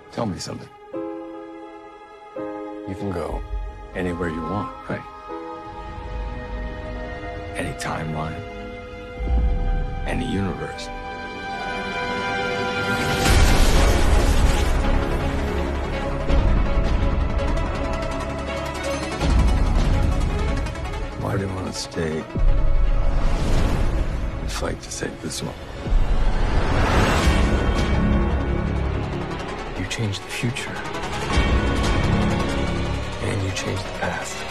Tell me something. You can go anywhere you want, right? Any timeline, any universe. Why do you want to stay and fight to save this one? You changed the future. And you changed the past.